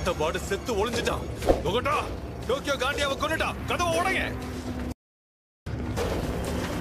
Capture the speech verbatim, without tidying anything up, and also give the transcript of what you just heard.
செத்த பாடு செத்து ஒளிஞ்சிட்டான். முகட்டா, டோக்கியோ காண்டியாவை கொன்னுட்டான். கதவை உடைங்க.